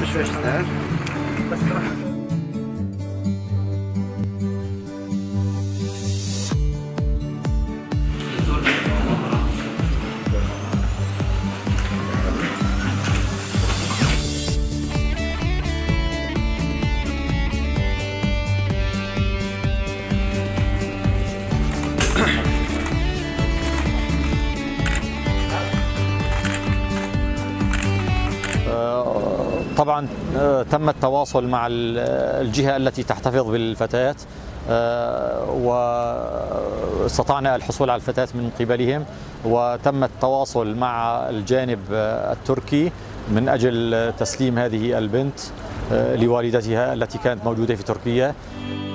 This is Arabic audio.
طبعا تم التواصل مع الجهة التي تحتفظ بالفتاة، واستطعنا الحصول على الفتاة من قبلهم، وتم التواصل مع الجانب التركي من أجل تسليم هذه البنت لوالدتها التي كانت موجودة في تركيا.